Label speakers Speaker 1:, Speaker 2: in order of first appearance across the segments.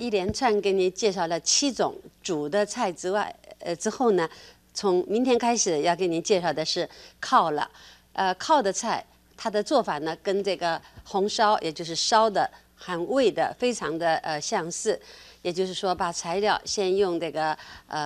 Speaker 1: 一连串给你介绍了7种煮的菜之后呢，从明天开始要给你介绍的是靠了。靠的菜，它的做法呢跟这个红烧，也就是烧的和煨的非常的相似。也就是说，把材料先用这个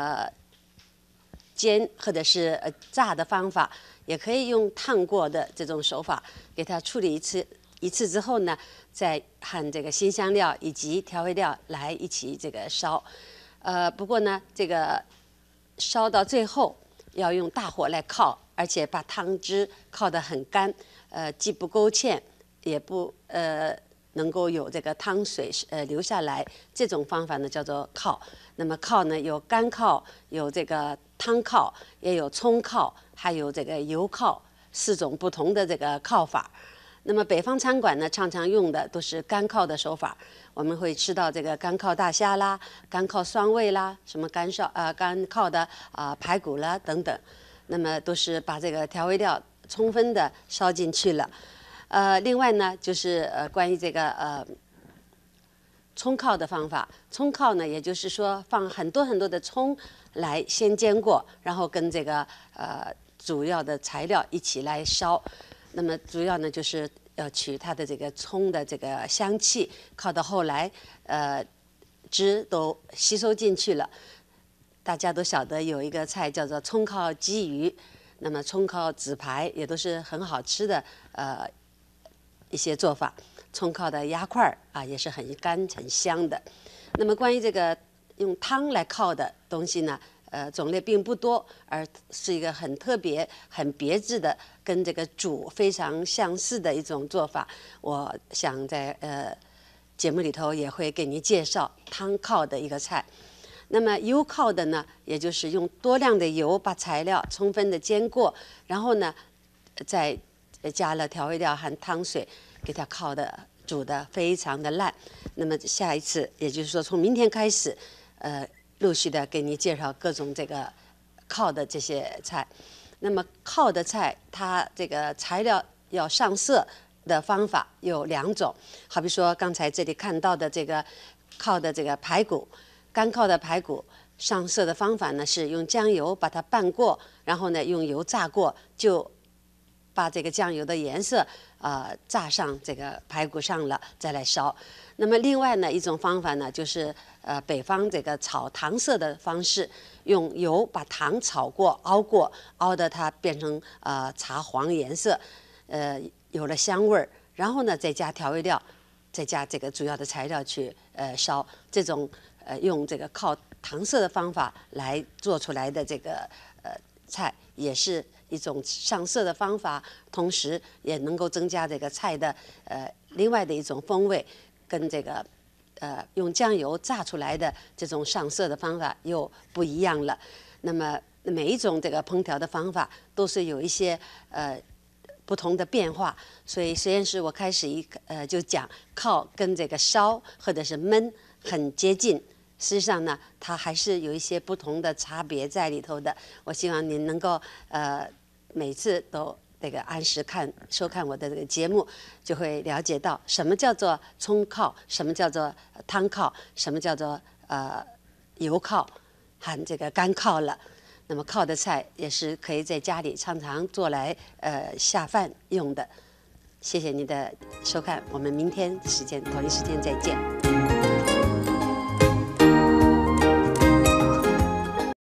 Speaker 1: 煎或者是炸的方法，也可以用烫过的这种手法给它处理一次之后呢，再和这个辛香料以及调味料来一起这个烧。不过呢，这个烧到最后要用大火来靠，而且把汤汁靠得很干，既不勾芡，也不能够有这个汤水流下来。这种方法呢叫做靠。那么靠呢有干靠，有这个汤靠，也有葱靠，还有这个油靠，4种不同的这个靠法。那么北方餐馆呢常常用的都是干靠的手法，我们会吃到这个干靠大虾啦、干靠酸味啦、什么干靠的排骨啦等等。那么都是把这个调味料充分的烧进去了。另外呢就是关于这个葱靠的方法。葱靠呢，也就是说放很多很多的葱来先煎过，然后跟这个主要的材料一起来烧。那么主要呢就是要取它的这个葱的这个香气，靠到后来汁都吸收进去了。大家都晓得有一个菜叫做葱靠鲫鱼，那么葱靠紫排也都是很好吃的一些做法。葱靠的鸭块也是很干很香的。那么关于这个用汤来靠的东西呢，种类并不多，而是一个很特别、很别致的，跟这个煮非常相似的一种做法。我想在节目里头也会给您介绍汤靠的一个菜。那么油靠的呢，也就是用多量的油把材料充分的煎过，然后呢再加了调味料和汤水，给它靠的煮的非常的烂。那么下一次，也就是说从明天开始，陆续的给你介绍各种这个靠的这些菜。那么靠的菜，它这个材料要上色的方法有2种，好比说刚才这里看到的这个靠的这个排骨，干靠的排骨上色的方法呢是用酱油把它拌过，然后呢用油炸过，就把这个酱油的颜色炸上这个排骨上了，再来烧。那么另外呢一种方法呢，就是北方这个炒糖色的方式，用油把糖炒过、熬过，熬得它变成茶黄颜色，有了香味儿，然后呢再加调味料，再加这个主要的材料去烧。这种用这个靠糖色的方法来做出来的这个菜，也是一种上色的方法，同时也能够增加这个菜的另外的一种风味，跟这个用酱油炸出来的这种上色的方法又不一样了。那么每一种这个烹调的方法都是有一些不同的变化，所以实验室我开始就讲靠跟这个烧或者是焖很接近，实际上呢它还是有一些不同的差别在里头的。我希望您能够每次都这个按时收看我的这个节目，就会了解到什么叫做葱靠，什么叫做汤靠，什么叫做油靠和这个干靠了。那么靠的菜也是可以在家里常常做来下饭用的。谢谢您的收看，我们明天同一时间再见。